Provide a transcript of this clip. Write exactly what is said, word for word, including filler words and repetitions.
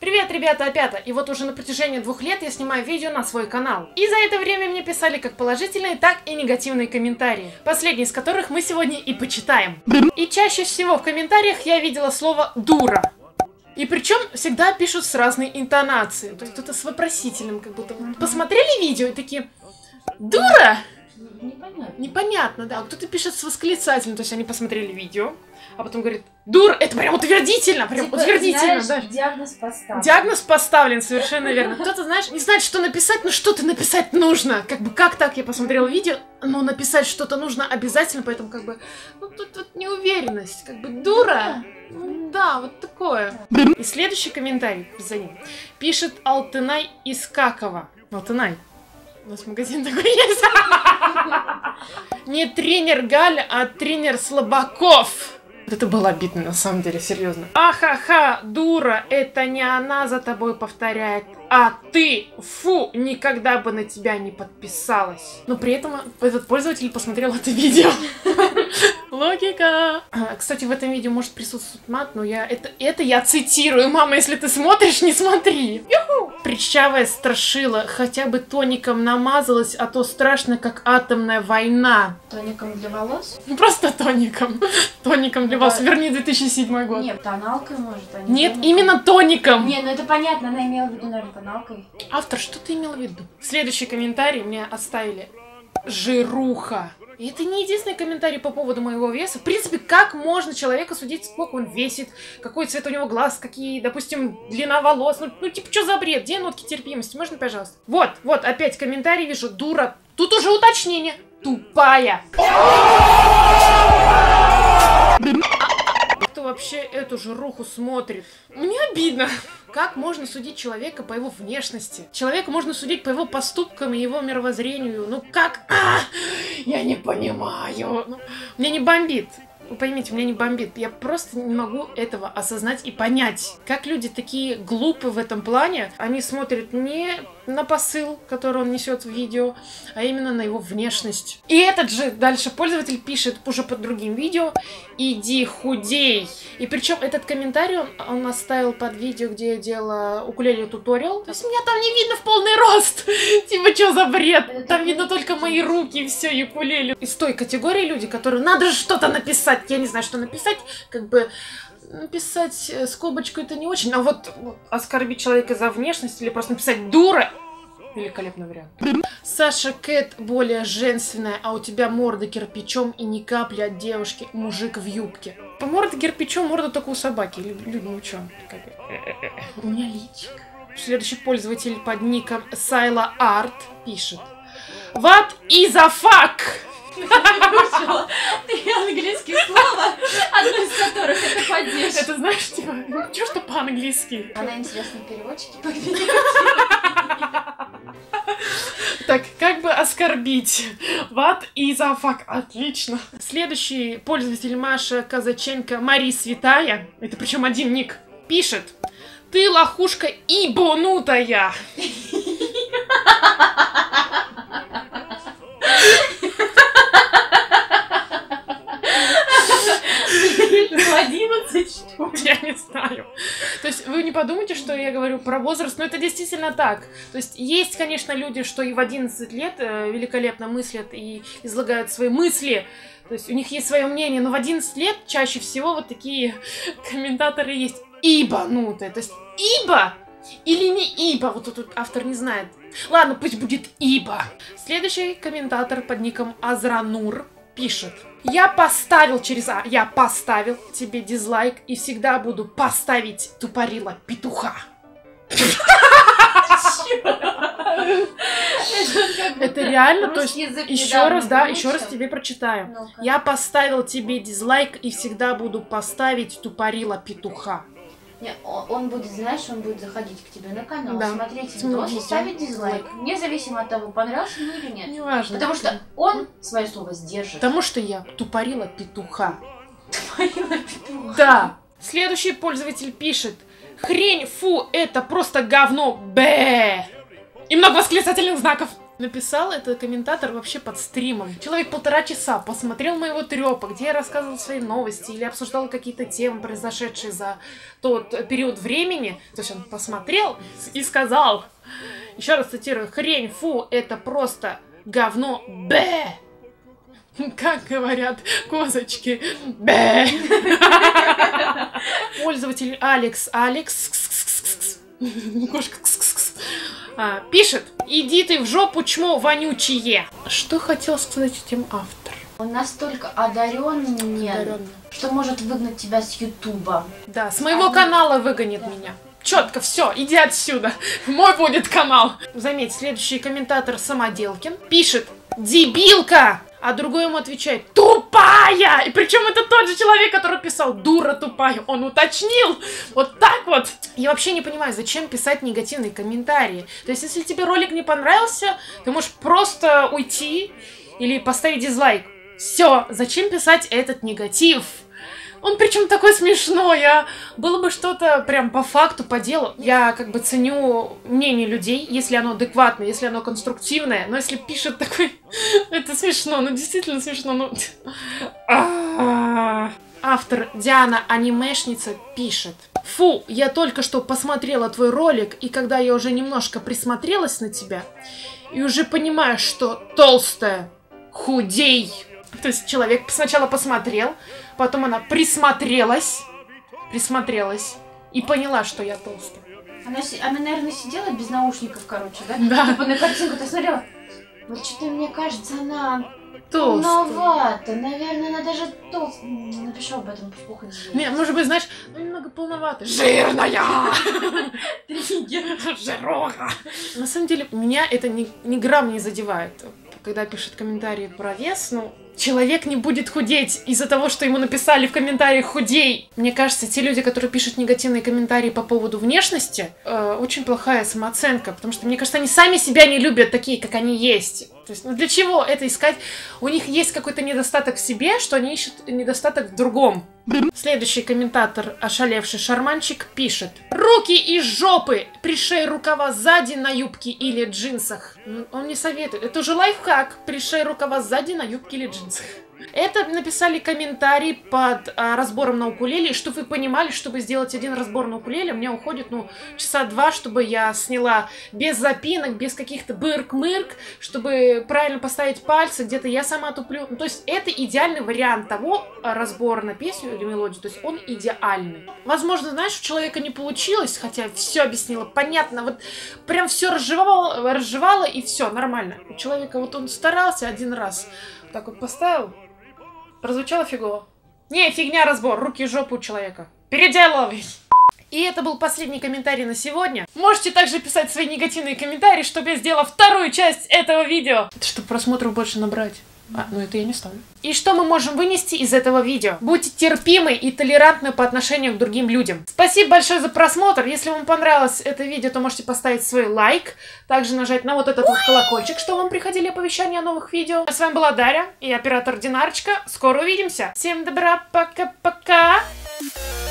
Привет, ребята, опята! И вот уже на протяжении двух лет я снимаю видео на свой канал. И за это время мне писали как положительные, так и негативные комментарии. Последний из которых мы сегодня и почитаем. И чаще всего в комментариях я видела слово «дура». И причем всегда пишут с разной интонацией. То есть кто-то с вопросительным, как будто посмотрели видео и такие «дура?» Непонятно. Непонятно, да. Кто-то пишет с восклицательным, то есть они посмотрели видео, а потом говорит «дура», это прям утвердительно, прям типа, утвердительно, знаешь, да. диагноз поставлен. Диагноз поставлен, совершенно верно. Кто-то, знаешь, не знает, что написать, но что-то написать нужно. Как бы, как так, я посмотрела видео, но написать что-то нужно обязательно, поэтому, как бы, ну, тут, тут неуверенность, как бы, дура. Да, вот такое. И следующий комментарий за ним пишет Алтынай Искакова. Алтынай. У нас магазин такой есть. Не тренер Галя, а тренер Слабаков. Это было обидно, на самом деле, серьезно. Ахаха, дура, это не она за тобой повторяет, а ты, фу, никогда бы на тебя не подписалась. Но при этом этот пользователь посмотрел это видео. Логика. Кстати, в этом видео может присутствовать мат, но я это, это я цитирую. Мама, если ты смотришь, не смотри. Юху! Прищавая страшила, хотя бы тоником намазалась, а то страшно, как атомная война. Тоником для волос? Ну просто тоником. Тоником для волос. Верни две тысячи седьмой год. Нет, тоналкой может. А не Нет, тоником. именно тоником. Не, ну это понятно, она имела в виду, наверное, тоналкой. Автор, что ты имел в виду? Следующий комментарий мне оставили. Жируха. И это не единственный комментарий по поводу моего веса. В принципе, как можно человека судить, сколько он весит, какой цвет у него глаз, какие, допустим, длина волос. Ну, ну типа, что за бред? Где нотки терпимости? Можно, пожалуйста? Вот, вот, опять комментарий вижу. Дура. Тут уже уточнение. Тупая. Кто вообще эту жируху смотрит? Мне обидно. Как можно судить человека по его внешности? Человека можно судить по его поступкам и его мировоззрению. Ну как? А, я не понимаю. Ну, меня не бомбит. Вы поймите, меня не бомбит. Я просто не могу этого осознать и понять. Как люди такие глупы в этом плане. Они смотрят не на посыл, который он несет в видео, а именно на его внешность. И этот же дальше пользователь пишет уже под другим видео: иди худей. И причем этот комментарий он, он оставил под видео, где я делала укулеле туториал. То есть меня там не видно в полный рост. Типа, что за бред? Там видно только мои руки и все, и укулеле. Из той категории люди, которые надо же что-то написать. Я не знаю, что написать. Как бы написать скобочку это не очень. А вот оскорбить человека за внешность или просто написать дура. Великолепный вариант. Саша Кэт более женственная, а у тебя морда кирпичом и ни капли от девушки, мужик в юбке. По морда кирпичом, морда только у собаки. Люди, ну чё? У меня личик. Следующий пользователь под ником Сайла Арт пишет: What is a fuck? Ты выучила три английских слова, одно из которых это падеж. Это знаешь, типа, ну чё что по-английски? Она интересный переводчик. Так, как бы оскорбить? What is a fuck? Отлично. Следующий пользователь Маша Казаченко Мари Святая, это причем один ник, пишет: ты лохушка ибонутая. одиннадцать, что ли? Я не знаю. То есть вы не подумайте, что я говорю про возраст, но это действительно так. То есть есть, конечно, люди, что и в одиннадцать лет э, великолепно мыслят и излагают свои мысли. То есть у них есть свое мнение, но в одиннадцать лет чаще всего вот такие комментаторы есть ибанутые. То есть ибо или не ибо, вот тут автор не знает. Ладно, пусть будет ибо. Следующий комментатор под ником Азранур пишет: я поставил через А, я поставил тебе дизлайк и всегда буду поставить тупорила петуха. Это реально, то есть еще раз, да, еще раз тебе прочитаю. Я поставил тебе дизлайк и всегда буду поставить тупорила петуха. Не, он будет, знаешь, он будет заходить к тебе на канал, да. смотреть видос и ставить дизлайк, независимо от того, понравился ему или нет. Неважно. Потому что он свое слово сдержит. Потому что я тупорила петуха. Тупорила петуха. Да. Следующий пользователь пишет: хрень, фу, это просто говно, бэ. И много восклицательных знаков. Написал этот комментатор вообще под стримом. Человек полтора часа посмотрел моего трёпа, где я рассказывал свои новости или обсуждал какие-то темы, произошедшие за тот период времени. То есть он посмотрел и сказал, еще раз цитирую, хрень, фу, это просто говно, бэ. Как говорят козочки, бэ. Пользователь Алекс, Алекс, кошка, а, пишет, иди ты в жопу, чмо вонючие. Что хотел сказать этим автор? Он настолько одаренный, Одаренный. что может выгнать тебя с Ютуба. Да, с моего а канала выгонит да. меня. Четко, все, иди отсюда. Мой будет канал. Заметь, следующий комментатор Самоделкин пишет, дебилка! А другой ему отвечает, тупая! И причем это тот же человек, который писал, дура тупая. Он уточнил. Вот так вот. Я вообще не понимаю, зачем писать негативные комментарии. То есть, если тебе ролик не понравился, ты можешь просто уйти или поставить дизлайк. Все, зачем писать этот негатив? Он причем такой смешной, а было бы что-то прям по факту, по делу. Я как бы ценю мнение людей, если оно адекватное, если оно конструктивное. Но если пишет такой, это смешно, ну действительно смешно, ну... Автор Диана Анимешница пишет. Фу, я только что посмотрела твой ролик, и когда я уже немножко присмотрелась на тебя, и уже понимаю, что толстая, худей. То есть человек сначала посмотрел, потом она присмотрелась, присмотрелась и поняла, что я толстая. Она, она наверное, сидела без наушников, короче, да? Да. Типа на картинку-то смотрела. Вот что-то мне кажется, она толстая. Полновато. Наверное, она даже толстая. Напишу об этом, плохо не Не, может быть, знаешь, ну немного полновато. Жирная! Триггер. Жирога! На самом деле, меня это ни, ни грамм не задевает. Когда пишет комментарии про вес, ну, человек не будет худеть из-за того, что ему написали в комментариях «худей». Мне кажется, те люди, которые пишут негативные комментарии по поводу внешности, э, очень плохая самооценка, потому что, мне кажется, они сами себя не любят такие, как они есть. То есть, ну для чего это искать? У них есть какой-то недостаток в себе, что они ищут недостаток в другом. Следующий комментатор, ошалевший шарманчик, пишет. Руки из жопы, пришей рукава сзади на юбке или джинсах. Он не советует. Это уже лайфхак. Пришей рукава сзади на юбке или джинсах. Это написали комментарий под а, разбором на укулеле, чтобы вы понимали, чтобы сделать один разбор на укулеле, у меня уходит, ну, часа два, чтобы я сняла без запинок, без каких-то бырк-мырк, чтобы правильно поставить пальцы, где-то я сама туплю. Ну, то есть это идеальный вариант того а, разбора на песню или мелодию, то есть он идеальный. Возможно, знаешь, у человека не получилось, хотя все объяснила, понятно, вот прям все разжевало, разжевало и все, нормально. У человека вот он старался один раз, так вот поставил, прозвучало фигово. Не, фигня разбор, руки и жопу у человека. Переделывай. И это был последний комментарий на сегодня. Можете также писать свои негативные комментарии, чтобы я сделала вторую часть этого видео. Это чтобы просмотров больше набрать. А, ну это я не ставлю. И что мы можем вынести из этого видео? Будьте терпимы и толерантны по отношению к другим людям. Спасибо большое за просмотр. Если вам понравилось это видео, то можете поставить свой лайк. Также нажать на вот этот вот колокольчик, чтобы вам приходили оповещания о новых видео. А с вами была Дарья и оператор Динарочка. Скоро увидимся. Всем добра, пока-пока.